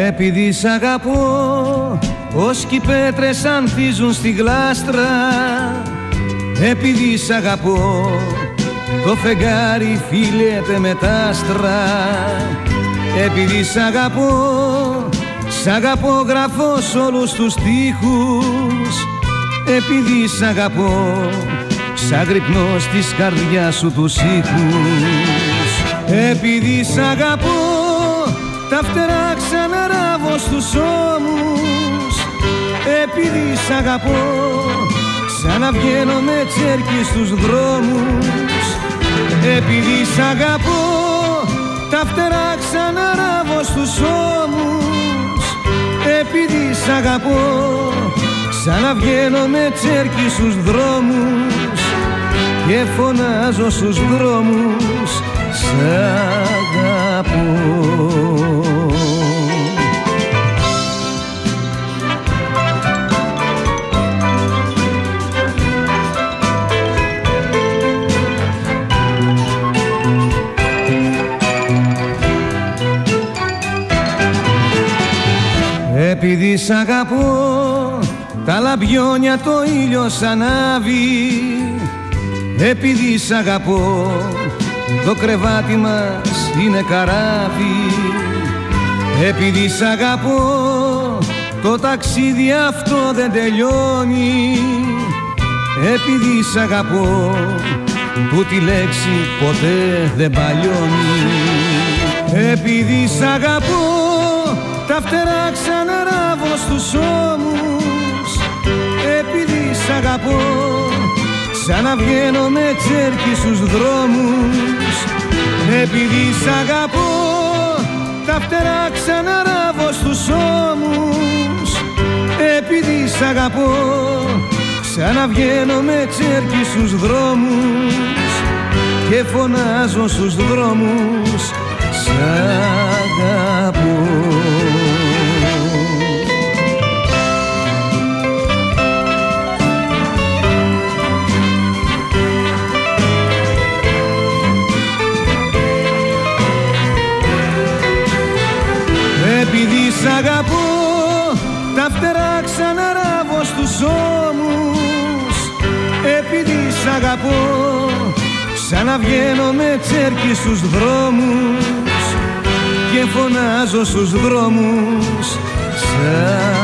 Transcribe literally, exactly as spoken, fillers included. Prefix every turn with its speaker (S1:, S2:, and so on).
S1: Επειδή σ' αγαπώ, ως κι οι πέτρες ανθίζουν στη γλάστρα. Επειδή σ' αγαπώ, το φεγγάρι φίλεται με τ' άστρα. Επειδή σ' αγαπώ, σ' αγαπώ γράφω σ' όλους τους στίχους. Επειδή σ' αγαπώ, σαν γρυπνός της καρδιάς σου τους ήχους. Επειδή σ' αγαπώ, τα φτερά ξαναράβω στους ώμους. Επειδή σ' αγαπώ, σαν να βγαίνω με τσέρκι στους δρόμους. Επειδή σ' αγαπώ, τα φτερά ξαναράβω στους ώμους. Επειδή σ' αγαπώ, σαν να βγαίνω με τσέρκι στους δρόμους και φωνάζω στους δρόμους σ' αγαπώ. Επειδή σ' αγαπώ, τα λαμπιόνια το ήλιος ανάβει. Επειδή σ' αγαπώ, το κρεβάτι μας είναι καράβι. Επειδή σ' αγαπώ, το ταξίδι αυτό δεν τελειώνει. Επειδή σ' αγαπώ, που τη λέξη ποτέ δεν παλιώνει. Επειδή σ' αγαπώ, τα φτερά ξαναράβω στους ώμους. Επειδή σ' αγαπώ, σαν να βγαίνω με τσέρκι στους δρόμους. Επειδή σ' αγαπώ, τα φτερά ξαναράβω στους ώμους. Επειδή σ' αγαπώ, σαν να βγαίνω με τσέρκι στους δρόμους και φωνάζω στους δρόμους σ' αγαπώ. Επειδή σ' αγαπώ, τα φτερά ξαναράβω στους ώμους. Επειδή σ' αγαπώ, σαν να βγαίνω με τσέρκι στους δρόμους και φωνάζω στους δρόμους σ'